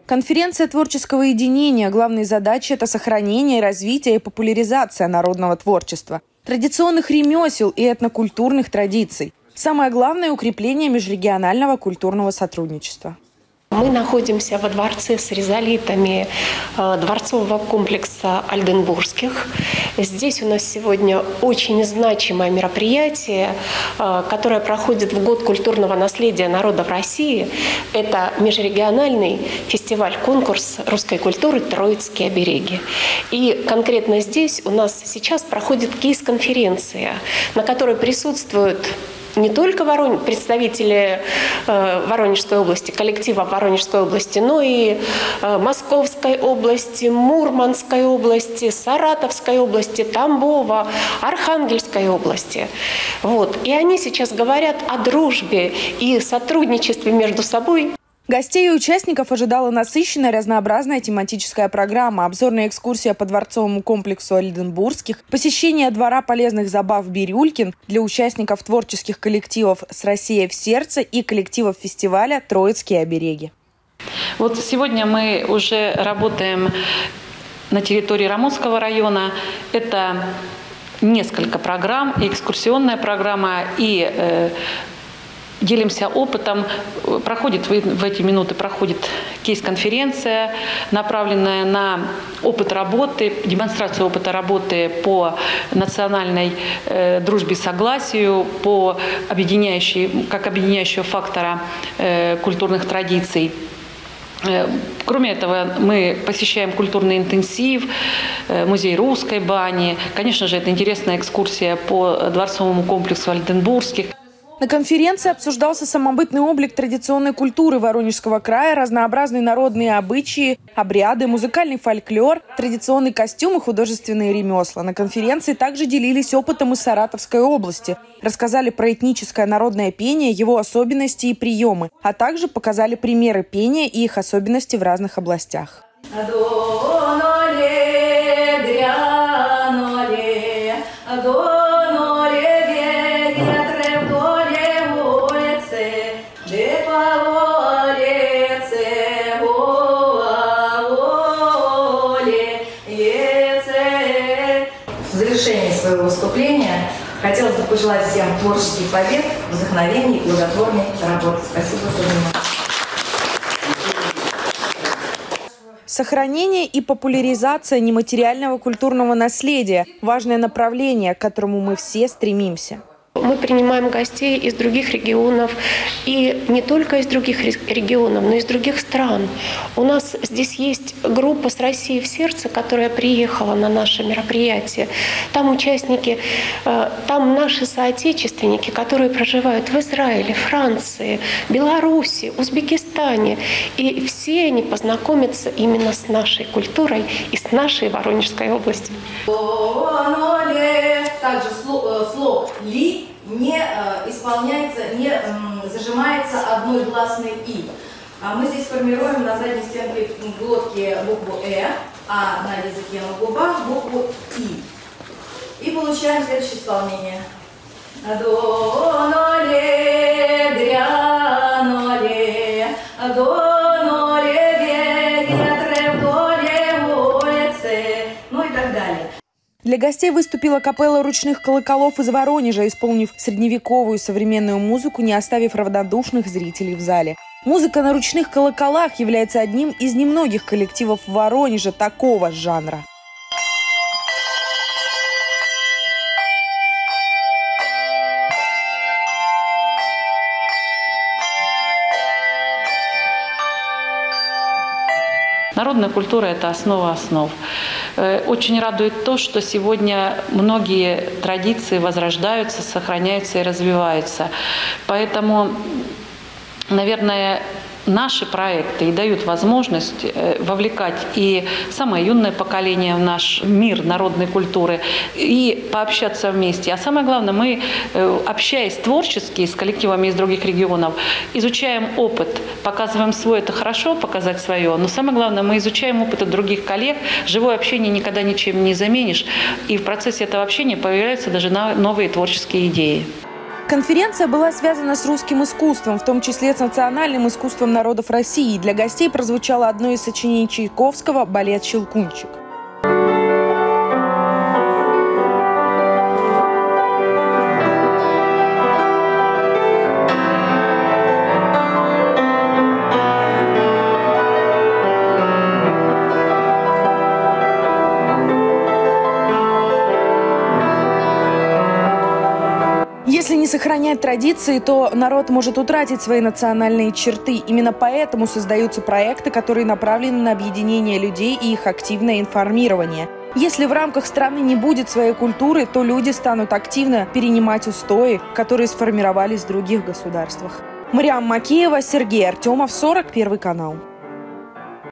Конференция творческого единения. Главные задачи – это сохранение, развитие и популяризация народного творчества, традиционных ремесел и этнокультурных традиций. Самое главное – укрепление межрегионального культурного сотрудничества. Мы находимся во дворце с ризолитами дворцового комплекса Ольденбургских. Здесь у нас сегодня очень значимое мероприятие, которое проходит в год культурного наследия народов России. Это межрегиональный фестиваль-конкурс русской культуры «Троицкие обереги». И конкретно здесь у нас сейчас проходит кейс-конференция, на которой присутствуют не только представители Воронежской области, коллектива Воронежской области, но и Московской области, Мурманской области, Саратовской области, Тамбова, Архангельской области. Вот. И они сейчас говорят о дружбе и сотрудничестве между собой. Гостей и участников ожидала насыщенная, разнообразная тематическая программа, обзорная экскурсия по дворцовому комплексу Ольденбургских, посещение двора полезных забав Бирюлькин для участников творческих коллективов «С Россией в сердце» и коллективов фестиваля «Троицкие обереги». Вот сегодня мы уже работаем на территории Рамонского района. Это несколько программ, и экскурсионная программа, и делимся опытом. В эти минуты проходит кейс-конференция, направленная на опыт работы, демонстрацию опыта работы по национальной дружбе и согласию, как объединяющего фактора культурных традиций. Кроме этого, мы посещаем культурный интенсив, музей русской бани. Конечно же, это интересная экскурсия по дворцовому комплексу Ольденбургских. На конференции обсуждался самобытный облик традиционной культуры Воронежского края, разнообразные народные обычаи, обряды, музыкальный фольклор, традиционный костюм и художественные ремесла. На конференции также делились опытом из Саратовской области, рассказали про этническое народное пение, его особенности и приемы, а также показали примеры пения и их особенности в разных областях. В завершении своего выступления хотелось бы пожелать всем творческих побед, вдохновений и плодотворной работы. Спасибо за внимание. Сохранение и популяризация нематериального культурного наследия – важное направление, к которому мы все стремимся. Мы принимаем гостей из других регионов, и не только из других регионов, но и из других стран. У нас здесь есть группа «С Россией в сердце», которая приехала на наше мероприятие. Там участники, там наши соотечественники, которые проживают в Израиле, Франции, Беларуси, Узбекистане. И все они познакомятся именно с нашей культурой и с нашей Воронежской областью. Также слог «ли» не исполняется, не зажимается одной гласной «и». Мы здесь формируем на задней стенке глотки букву «э», а на языке на губах букву «и». И получаем следующее исполнение. До, но, ле, дря, но, ле, до, но, ле, ве, ветре, до, ле, улице, ну и так далее. Для гостей выступила капелла ручных колоколов из Воронежа, исполнив средневековую современную музыку, не оставив равнодушных зрителей в зале. Музыка на ручных колоколах является одним из немногих коллективов Воронежа такого жанра. Народная культура – это основа основ. Очень радует то, что сегодня многие традиции возрождаются, сохраняются и развиваются. Поэтому, наверное, наши проекты и дают возможность вовлекать и самое юное поколение в наш мир народной культуры и пообщаться вместе. А самое главное, мы, общаясь творчески с коллективами из других регионов, изучаем опыт, показываем свой, это хорошо, показать свое, но самое главное, мы изучаем опыт других коллег. Живое общение никогда ничем не заменишь, и в процессе этого общения появляются даже новые творческие идеи. Конференция была связана с русским искусством, в том числе с национальным искусством народов России. Для гостей прозвучало одно из сочинений Чайковского «Балет «Щелкунчик». Если не сохранять традиции, то народ может утратить свои национальные черты. Именно поэтому создаются проекты, которые направлены на объединение людей и их активное информирование. Если в рамках страны не будет своей культуры, то люди станут активно перенимать устои, которые сформировались в других государствах. Мариам Макеева, Сергей Артемов, 41 канал.